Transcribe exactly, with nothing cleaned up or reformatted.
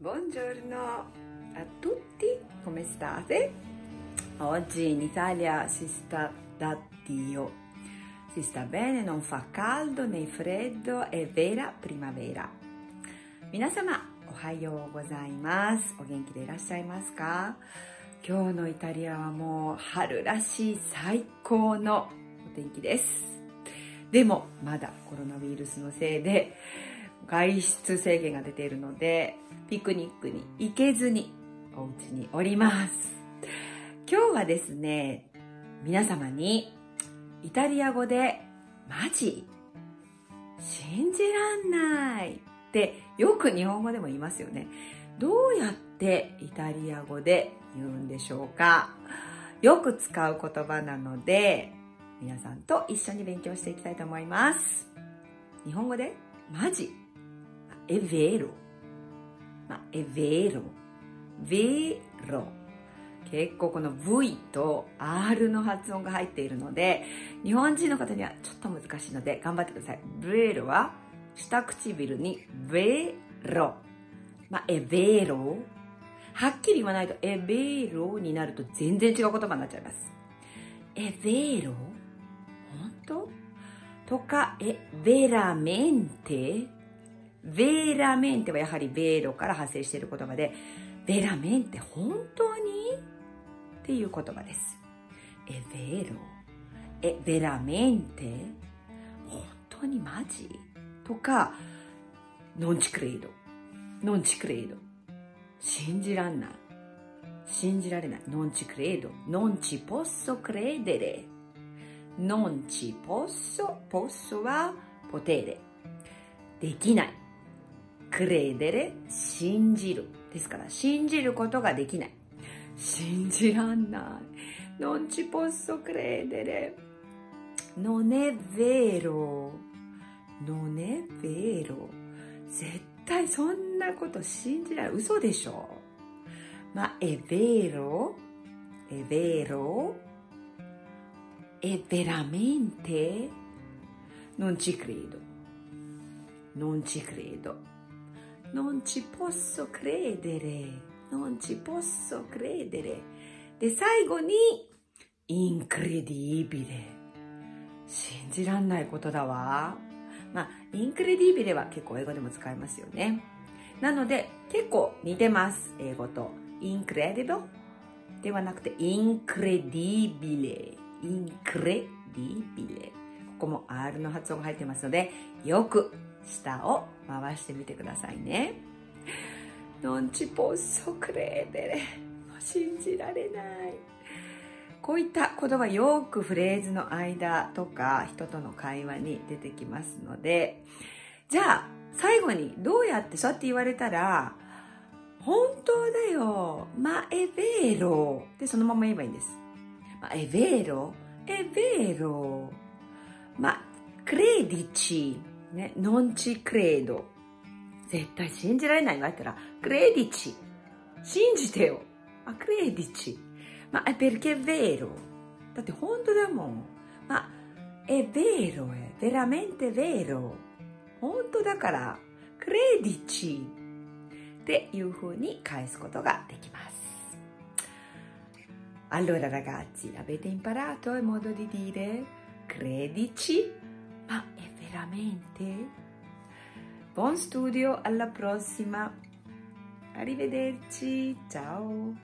Buongiorno a tutti, come state? Oggi in Italia si sta da Dio. Si sta bene, non fa caldo né freddo, è vera primavera. 皆様、おはようございます。お元気でいらっしゃいますか？今日のイタリアはもう春らしい最高のお天気です。でもまだコロナウイルスのせいで外出制限が出ているのでピクニックに行けずにお家におります。今日はですね、皆様にイタリア語でマジ信じらんないってよく日本語でも言いますよね。どうやってイタリア語で言うんでしょうか？よく使う言葉なので皆さんと一緒に勉強していきたいと思います。日本語でマジè vero、まあ、è vero、vero、結構この V と R の発音が入っているので日本人の方にはちょっと難しいので頑張ってください。vero は下唇に vero、まあ、è vero、はっきり言わないと è vero になると全然違う言葉になっちゃいます。è vero、本当とか è veramente、veramente はやはりベーロから派生している言葉で、veramente 本当にっていう言葉です。è vero、è veramente 本当にマジとか、non ci credo、non ci credo 信じらんない、信じられない、non ci credo、non ci posso credere、non ci posso、posso はポテレ、できない、credere、信じるですから信じることができない、信じらんない、non ci posso credere、non è vero、non è vero、絶対そんなこと信じられない、嘘でしょ。まあ、è vero、è vero、è veramente、non ci credo、non ci credo、non ci posso credere、non ci posso credere。で、最後に、incredibile。信じらんないことだわ。まあ、incredibileは結構英語でも使えますよね。なので、結構似てます。英語と。incredible ではなくて、incredibile。incredibile。ここも R の発音が入ってますので、よく下を回してみてくださいね。non ci posso credere、信じられない。こういった言葉よくフレーズの間とか人との会話に出てきますので、じゃあ最後にどうやってそうやって言われたら本当だよ、まあè veroでそのまま言えばいいんです。まあè vero、è vero、まあcrediciね、non ci credo、絶対信じられない言われたらcredici、信じてよ、あ、credici、まあ、perché è vero、だって本当だもん、まあ、è vero、è veramente vero、本当だから、crediciっていう風に返すことができます。Allora ragazzi, avete imparato il modo di dire credici? Ma è veramente? Buon studio, alla prossima! Arrivederci, ciao!